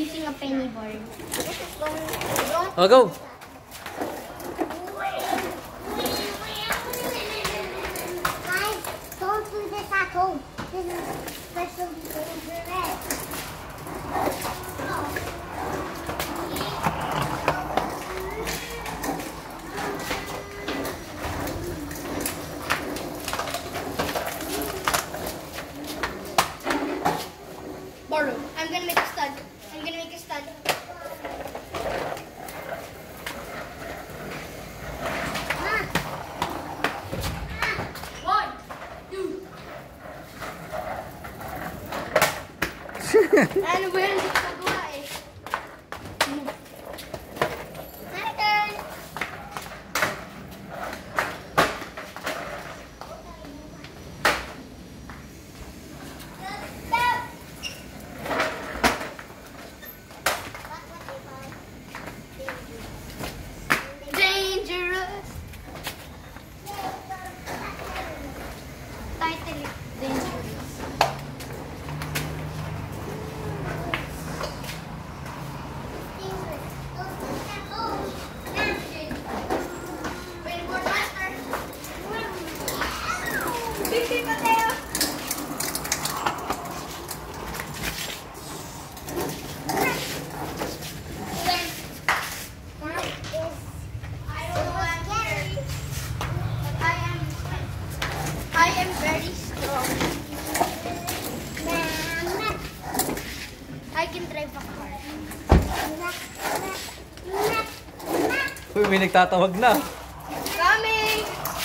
Using a penny board. Oh, go! Guys, don't do this at home. This is especially dangerous. Borrow. I'm gonna make a stud. I'm gonna make a stud. Ano ba yan? Hindi ko magawa eh. My turn! Dangerous! Title is dangerous. I am very strong. I can drive a car. Uy, may nagtatawag na. Coming!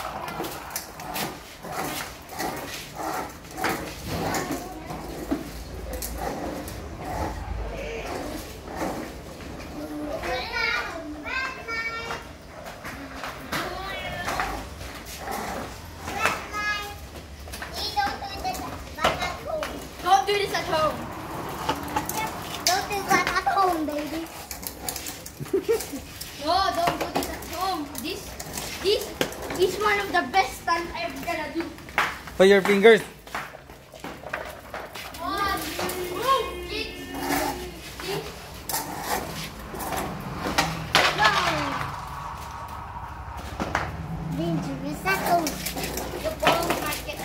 Don't do this at home. Don't do that at home, baby. No, don't do this at home. This is one of the best stunts I'm gonna do. For your fingers. One, move, kids. Wow. Dangerous at home. The ball market.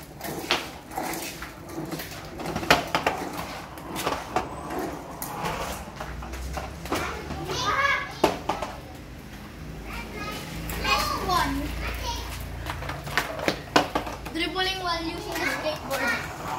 Dribbling while using the skateboard.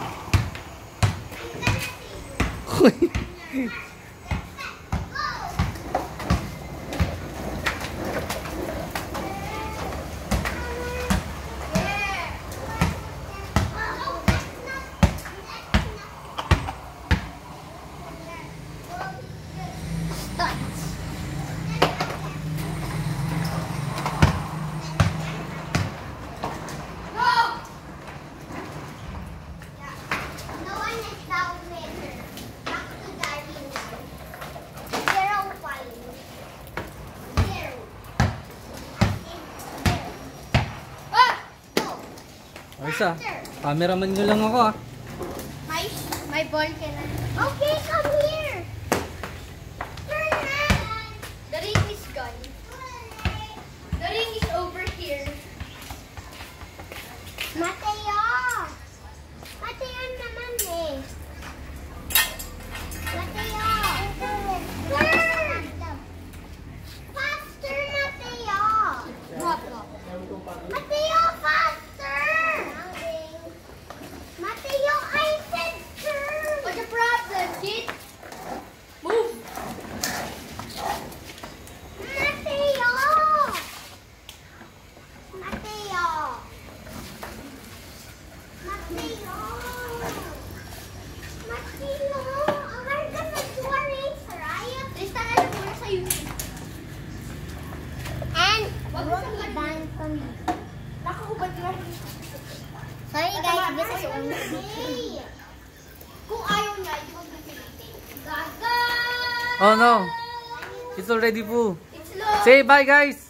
Stunts. Isa, cameraman nyo lang ako ah. My ball can. Okay, come here. Turn around. The ring is gone. The ring is over here. Mateo. Mateo naman eh. Mateo. Turn. Faster, Mateo. Mateo, faster. Mateo, I said turn. What's the problem, kid? Move. Mateo. Mateo. Mateo. Mateo. We're gonna do a race, right? Lista na lang muna sa YouTube. And we'll be done from you. Nakahubad na. Sorry guys, this is only. Kung ayaw niya, hindi ko pipilitin. Gaga! Oh no, it's already full. It's low. Say bye guys.